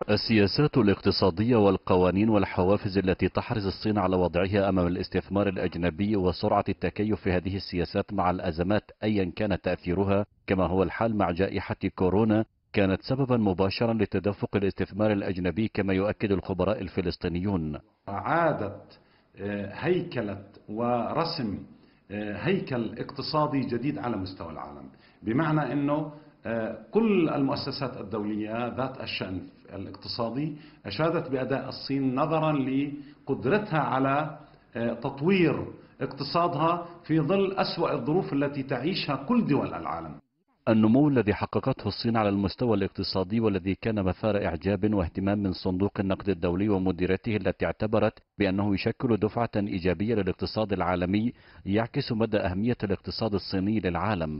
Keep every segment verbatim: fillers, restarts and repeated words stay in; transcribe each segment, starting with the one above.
السياسات الاقتصادية والقوانين والحوافز التي تحرص الصين على وضعها أمام الاستثمار الأجنبي وسرعة التكيف في هذه السياسات مع الأزمات أيا كان تأثيرها، كما هو الحال مع جائحة كورونا، كانت سببا مباشرا لتدفق الاستثمار الأجنبي كما يؤكد الخبراء الفلسطينيون. عادت هيكلة ورسم هيكل اقتصادي جديد على مستوى العالم، بمعنى أنه كل المؤسسات الدولية ذات الشأن الاقتصادي أشادت بأداء الصين نظرا لقدرتها على تطوير اقتصادها في ظل أسوأ الظروف التي تعيشها كل دول العالم. النمو الذي حققته الصين على المستوى الاقتصادي والذي كان مثار إعجاب واهتمام من صندوق النقد الدولي ومديرته التي اعتبرت بأنه يشكل دفعة إيجابية للاقتصاد العالمي، يعكس مدى أهمية الاقتصاد الصيني للعالم.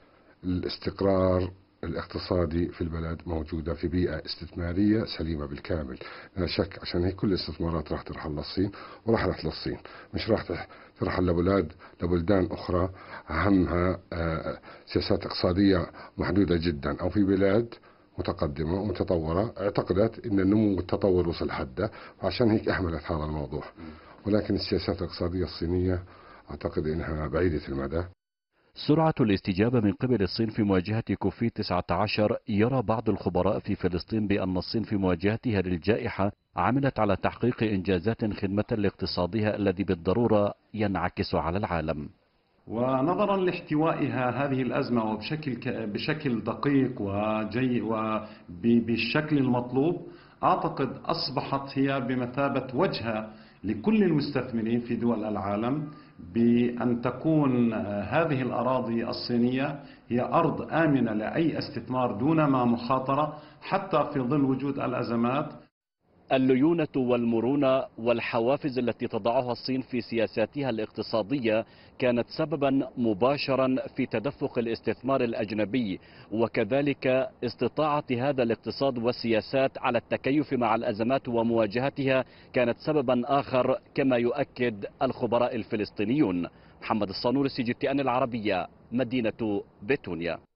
الاستقرار الاقتصادي في البلد موجودة في بيئة استثمارية سليمة بالكامل، لا شك. عشان هيك كل الاستثمارات راح ترحل للصين ورحلت للصين، مش راح ترحل لبلاد لبلدان أخرى أهمها سياسات اقتصادية محدودة جدا، أو في بلاد متقدمة ومتطورة اعتقدت أن النمو والتطور وصل حده، وعشان هيك أهملت هذا الموضوع. ولكن السياسات الاقتصادية الصينية أعتقد أنها بعيدة المدى. سرعة الاستجابة من قبل الصين في مواجهة كوفيد تسعة عشر. يرى بعض الخبراء في فلسطين بأن الصين في مواجهتها للجائحة عملت على تحقيق إنجازات خدمة لاقتصادها الذي بالضرورة ينعكس على العالم. ونظرا لاحتوائها هذه الأزمة وبشكل بشكل دقيق وجي وبالشكل المطلوب، أعتقد أصبحت هي بمثابة وجهة لكل المستثمرين في دول العالم بأن تكون هذه الأراضي الصينية هي أرض آمنة لأي استثمار دون ما مخاطرة، حتى في ظل وجود الأزمات. الليونة والمرونة والحوافز التي تضعها الصين في سياساتها الاقتصادية كانت سببا مباشرا في تدفق الاستثمار الأجنبي، وكذلك استطاعة هذا الاقتصاد والسياسات على التكيف مع الأزمات ومواجهتها كانت سببا آخر كما يؤكد الخبراء الفلسطينيون. محمد الصانور، سي جي تي إن العربية، مدينة بيتونيا.